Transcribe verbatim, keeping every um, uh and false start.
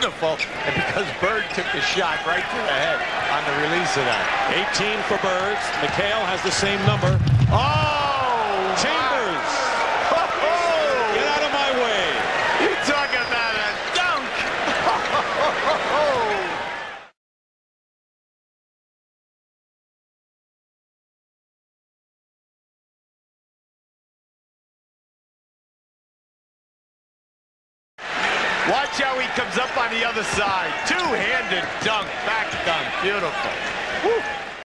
beautiful, and because Bird took the shot right to the head on the release of that. eighteen for Bird. McHale has the same number. Oh! Chambers! Oh, Get out of my way! you talk about a dunk! Watch how he comes up on the other side. Two-handed dunk, back dunk, beautiful. Woo.